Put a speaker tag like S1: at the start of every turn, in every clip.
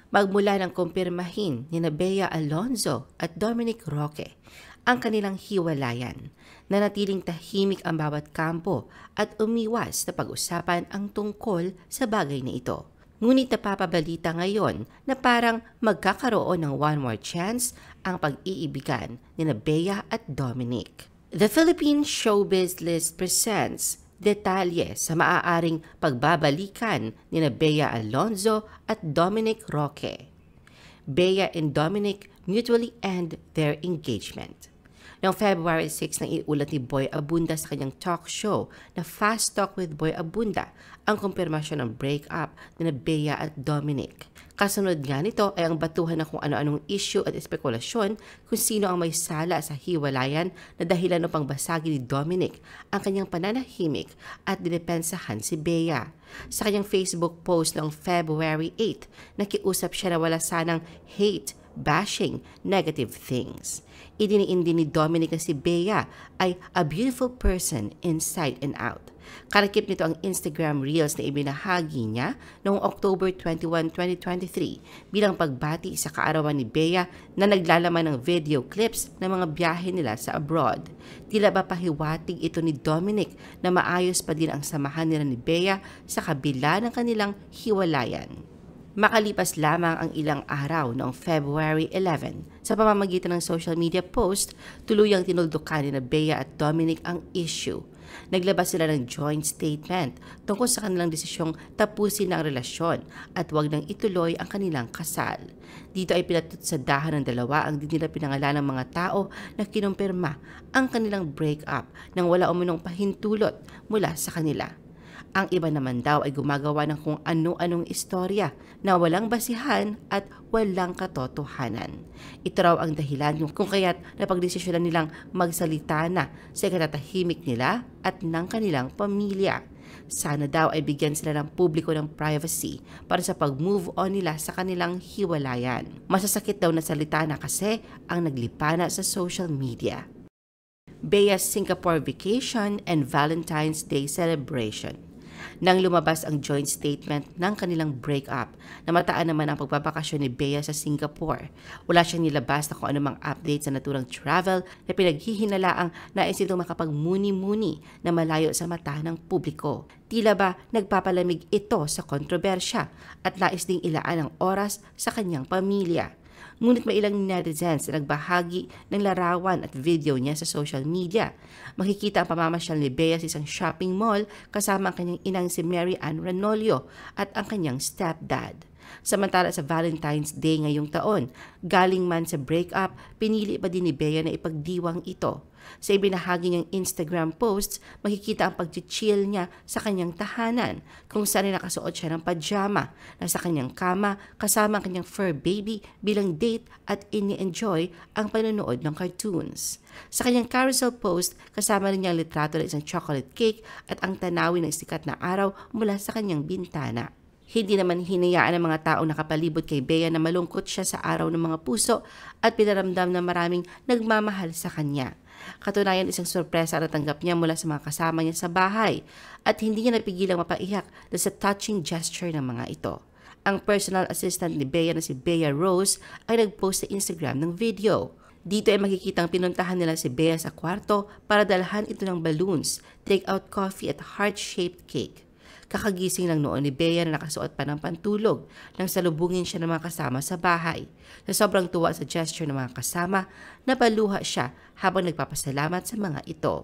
S1: Magmula ng kumpirmahin ni Bea Alonzo at Dominic Roque ang kanilang hiwalayan, nanatiling tahimik ang bawat kampo at umiwas na pag-usapan ang tungkol sa bagay na ito. Ngunit napapabalita ngayon na parang magkakaroon ng one more chance ang pag-iibigan ni Bea at Dominic. The Philippine Showbiz List presents detalye sa maaaring pagbabalikan ni Bea Alonzo at Dominic Roque. Bea and Dominic mutually end their engagement. Noong February 6 nang iulat ni Boy Abunda sa kanyang talk show na Fast Talk with Boy Abunda ang kumpirmasyon ng breakup ni Bea at Dominic. Kasunod nga nito ay ang batuhan ng kung ano-anong issue at espekulasyon kung sino ang may sala sa hiwalayan na dahilan upang basagin ni Dominic ang kanyang pananahimik at dinepensahan si Bea. Sa kanyang Facebook post noong February 8, nakiusap siya na wala sanang hate, bashing, negative things. Idiniin din ni Dominic na si Bea ay a beautiful person inside and out. Karakip nito ang Instagram Reels na ibinahagi niya noong October 21, 2023 bilang pagbati sa kaarawan ni Bea na naglalaman ng video clips ng mga biyahe nila sa abroad. Tila ba pahiwatig ito ni Dominic na maayos pa din ang samahan nila ni Bea sa kabila ng kanilang hiwalayan. Makalipas lamang ang ilang araw noong February 11, sa pamamagitan ng social media post, tuluyang tinuldukan ni Bea at Dominic ang issue. Naglabas sila ng joint statement tungkol sa kanilang desisyong tapusin ang relasyon at huwag nang ituloy ang kanilang kasal. Dito ay pinatutsadahan ng dalawa ang di nila pinangalan ng mga tao na kinumpirma ang kanilang breakup nang wala umunong pahintulot mula sa kanila. Ang iba naman daw ay gumagawa ng kung ano-anong istorya na walang basihan at walang katotohanan. Ito raw ang dahilan kung kaya't napagdesisyonan nilang magsalita na sa ikatatahimik nila at ng kanilang pamilya. Sana daw ay bigyan sila ng publiko ng privacy para sa pag-move on nila sa kanilang hiwalayan. Masasakit daw na salita na kasi ang naglipana sa social media. Bea's Singapore vacation and Valentine's Day celebration. Nang lumabas ang joint statement ng kanilang breakup, namataan naman ang pagbabakasyon ni Bea sa Singapore. Wala siyang nilabas na kung anumang update sa naturang travel na pinaghihinalaang nais itong makapagmuni-muni na malayo sa mata ng publiko. Tila ba nagpapalamig ito sa kontrobersya at nais ding ilaan ang oras sa kanyang pamilya. Ngunit may ilang netizens na nagbahagi ng larawan at video niya sa social media. Makikita ang pamamasyal ni Bea sa isang shopping mall kasama ang kanyang inang si Mary Ann Ranolio at ang kanyang stepdad. Samantala sa Valentine's Day ngayong taon, galing man sa breakup, pinili pa din ni Bea na ipagdiwang ito. Sa ibinahagi niyang Instagram posts, makikita ang pag-chill niya sa kanyang tahanan kung saan ay nakasuot siya ng pajama na sa kanyang kama kasama ang kanyang fur baby bilang date at ini-enjoy ang panonood ng cartoons. Sa kanyang carousel post, kasama rin niya ang litrato ng isang chocolate cake at ang tanawin ng sikat na araw mula sa kanyang bintana. Hindi naman hinayaan ng mga taong nakapalibot kay Bea na malungkot siya sa araw ng mga puso at pinaramdam na maraming nagmamahal sa kanya. Katunayan, isang sorpresa na tanggap niya mula sa mga kasama niya sa bahay at hindi niya napigilang mapaiyak dahil sa touching gesture ng mga ito. Ang personal assistant ni Bea na si Bea Rose ay nagpost sa Instagram ng video. Dito ay makikitang pinuntahan nila si Bea sa kwarto para dalhan ito ng balloons, take out coffee at heart-shaped cake. Kakagising lang noon ni Bea na nakasuot pa ng pantulog nang salubungin siya ng mga kasama sa bahay. Sa sobrang tuwa sa gesture ng mga kasama, napaluha siya habang nagpapasalamat sa mga ito.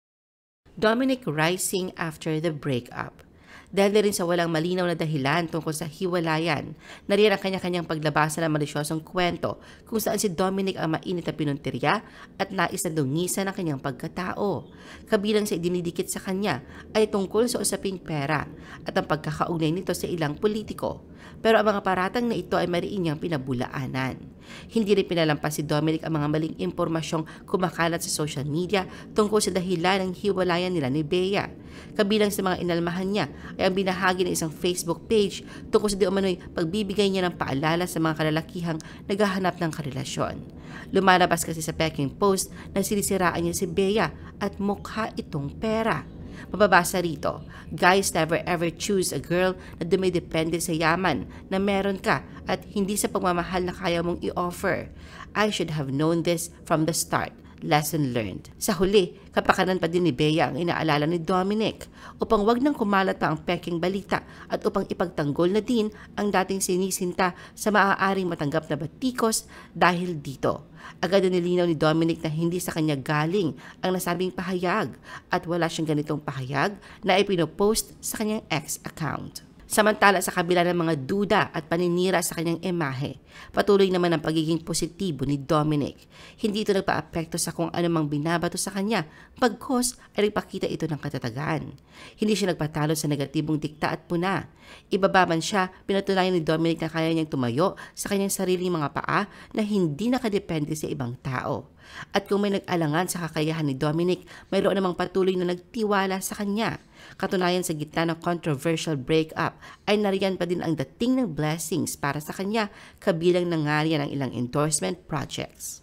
S1: Dominic rising after the breakup. Dahil na rin sa walang malinaw na dahilan tungkol sa hiwalayan, nariyan ang kanya-kanyang paglabasan ng malisyosong kwento kung saan si Dominic ang mainit na pinuntirya at nais na dungisan ang kanyang pagkatao. Kabilang sa idinidikit sa kanya ay tungkol sa usaping pera at ang pagkakaugnay nito sa ilang politiko. Pero ang mga paratang na ito ay mariin niyang pinabulaanan. Hindi rin pinalampas si Dominic ang mga maling impormasyong kumakalat sa social media tungkol sa dahilan ng hiwalayan nila ni Bea. Kabilang sa mga inalmahan niya ay ang binahagi ng isang Facebook page tungkol sa di umano'y pagbibigay niya ng paalala sa mga kalalakihang naghahanap ng karelasyon. Lumalabas kasi sa Peking Post na sinisiraan niya si Bea at mukha itong pera. Mababasa rito, guys never ever choose a girl na dumidepende sa yaman na meron ka at hindi sa pagmamahal na kaya mong i-offer. I should have known this from the start. Lesson learned. Sa huli, kapakanan pa din ni Bea ang inaalala ni Dominic upang wag nang kumalat pa ang peking balita at upang ipagtanggol na din ang dating sinisinta sa maaaring matanggap na batikos dahil dito. Agad na nilinaw ni Dominic na hindi sa kanya galing ang nasabing pahayag at wala siyang ganitong pahayag na ipinopost sa kanyang ex account. Samantala sa kabila ng mga duda at paninira sa kanyang imahe, patuloy naman ang pagiging positibo ni Dominic. Hindi ito nagpa-apekto sa kung anumang binabato sa kanya, pagkos ay nagpakita ito ng katatagan. Hindi siya nagpatalo sa negatibong dikta at puna. Ibaba man siya, pinatunayan ni Dominic na kaya niyang tumayo sa kanyang sariling mga paa na hindi nakadepende sa ibang tao. At kung may nag-alangan sa kakayahan ni Dominic, mayroon namang patuloy na nagtiwala sa kanya. Katunayan sa gitna ng controversial breakup ay nariyan pa din ang dating ng blessings para sa kanya kabilang nangyarian ang ilang endorsement projects.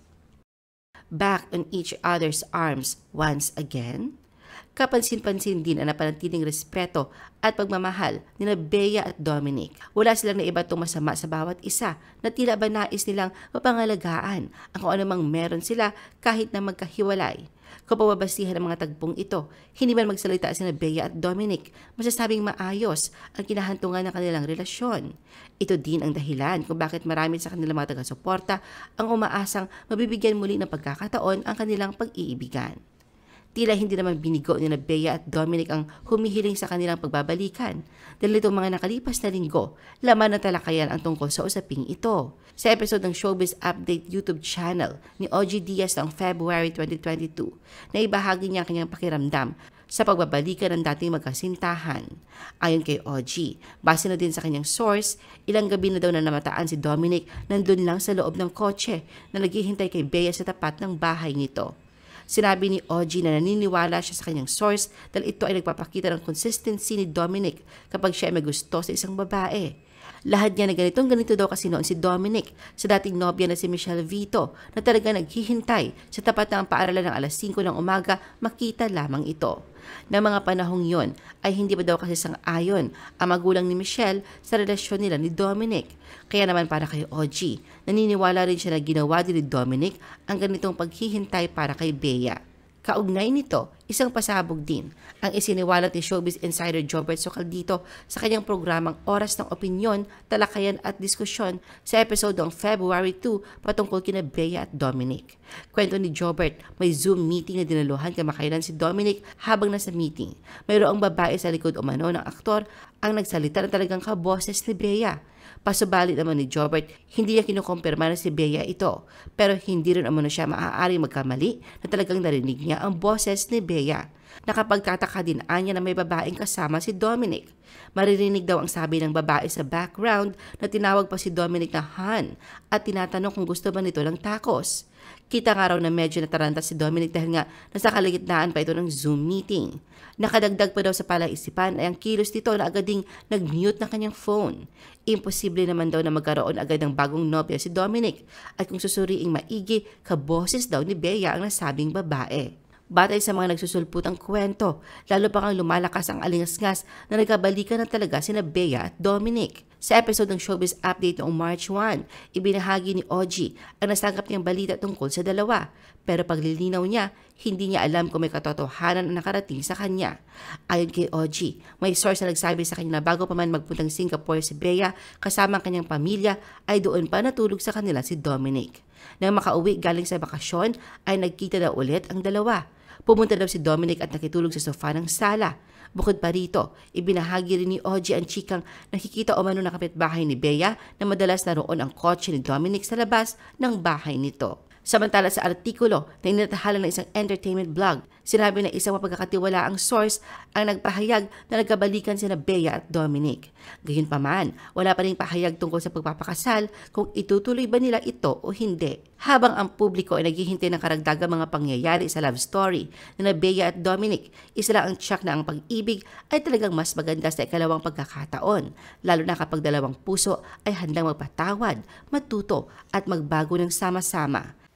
S1: Back on each other's arms once again? Kapansin-pansin din ang napanatiling respeto at pagmamahal ni Bea at Dominic. Wala silang naibatong masama sa bawat isa na tila ba nais nilang mapangalagaan ang kung anumang meron sila kahit na magkahiwalay. Kung pababasihan ang mga tagpong ito, hindi man magsalita sina Bea at Dominic, masasabing maayos ang kinahantungan ng kanilang relasyon. Ito din ang dahilan kung bakit marami sa kanilang mga taga-suporta ang umaasang mabibigyan muli ng pagkakataon ang kanilang pag-iibigan. Tila hindi naman binigo ni Bea at Dominic ang humihiling sa kanilang pagbabalikan. Dahil itong mga nakalipas na linggo, laman ng talakayan ang tungkol sa usaping ito. Sa episode ng Showbiz Update YouTube channel ni OG Diaz noong February 2022, na ibahagi niya ang kanyang pakiramdam sa pagbabalikan ng dating magkasintahan. Ayon kay OG, base na din sa kanyang source, ilang gabi na daw na namataan si Dominic nandun lang sa loob ng kotse na naghihintay kay Bea sa tapat ng bahay nito. Sinabi ni OG na naniniwala siya sa kanyang source dahil ito ay nagpapakita ng consistency ni Dominic kapag siya ay may gusto sa isang babae. Lahat niya na ganito daw kasi noon si Dominic sa dating nobya na si Michelle Vito na talaga naghihintay sa tapat ng paaralan ng alas 5 ng umaga makita lamang ito. Na mga panahong yon ay hindi pa daw kasi sang-ayon ang magulang ni Michelle sa relasyon nila ni Dominic. Kaya naman para kay OG, naniniwala rin siya na ginawa din ni Dominic ang ganitong paghihintay para kay Bea. Kaugnay nito, isang pasabog din ang isiniwalat ni Showbiz Insider Jobert Socaldito sa kanyang programang Oras ng Opinyon, Talakayan at Diskusyon sa episode ng February 2 patungkol kina Bea at Dominic. Kwento ni Jobert, may Zoom meeting na dinaluhan kamakailan si Dominic habang nasa meeting. Mayroong babae sa likod umano ng aktor ang nagsalita na talagang kaboses ni Bea. Pasubali naman ni Jobert, hindi niya kinukumpirma na si Bea ito, pero hindi rin umano siya maaaring magkamali na talagang narinig niya ang boses ni Bea. Nakapagtataka din anya na may babaeng kasama si Dominic. Maririnig daw ang sabi ng babae sa background na tinawag pa si Dominic na Han at tinatanong kung gusto ba nito ng tacos. Kita nga raw na medyo nataranta si Dominic dahil nga nasa kalagitnaan pa ito ng Zoom meeting. Nakadagdag pa daw sa palaisipan ay ang kilos nito na agad ding nag-mute ng kanyang phone. Imposible naman daw na magkaroon agad ng bagong nobya si Dominic at kung susuriing maigi, kaboses daw ni Bea ang nasabing babae. Batay sa mga nagsusulputang kwento, lalo pa kang lumalakas ang alingasngas na nagkabalikan na talaga sina Bea at Dominic. Sa episode ng Showbiz Update noong March 1, ibinahagi ni OG ang nasagap niyang balita tungkol sa dalawa. Pero paglilinaw niya, hindi niya alam kung may katotohanan na nakarating sa kanya. Ayon kay OG, may source na nagsabi sa kanya na bago pa man magpuntang Singapore si Bea kasama ang kanyang pamilya ay doon pa natulog sa kanila si Dominic. Nang makauwi galing sa bakasyon ay nagkita daw ulit ang dalawa. Pumunta daw si Dominic at nakitulog sa sofa ng sala. Bukod pa rito, ibinahagi rin ni OG ang chikang nakikita umano ng kapitbahay ni Bea na madalas naroon ang kotse ni Dominic sa labas ng bahay nito. Samantala sa artikulo na inatahala ng isang entertainment blog, sinabi na isang mapagkakatiwalaang source ang nagpahayag na nagkabalikan sina Bea at Dominic. Gayunpaman, wala pa ring pahayag tungkol sa pagpapakasal kung itutuloy ba nila ito o hindi. Habang ang publiko ay naghihintay ng karagdagang mga pangyayari sa love story na Bea at Dominic, isa lang ang tiyak na ang pag-ibig ay talagang mas maganda sa ikalawang pagkakataon, lalo na kapag dalawang puso ay handang magpatawad, matuto at magbago ng sama-sama.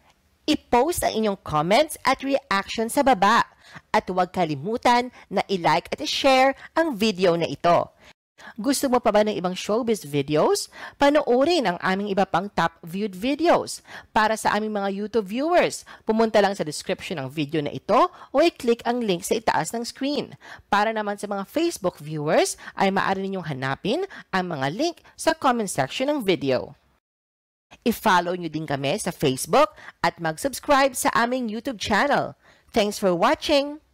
S2: I-post ang inyong comments at reaction sa baba. At huwag kalimutan na i-like at i-share ang video na ito. Gusto mo pa ba ng ibang showbiz videos? Panoorin ang aming iba pang top viewed videos. Para sa aming mga YouTube viewers, pumunta lang sa description ng video na ito o i-click ang link sa itaas ng screen. Para naman sa mga Facebook viewers, ay maaari ninyong hanapin ang mga link sa comment section ng video. I-follow nyo din kami sa Facebook at mag-subscribe sa aming YouTube channel. Thanks for watching!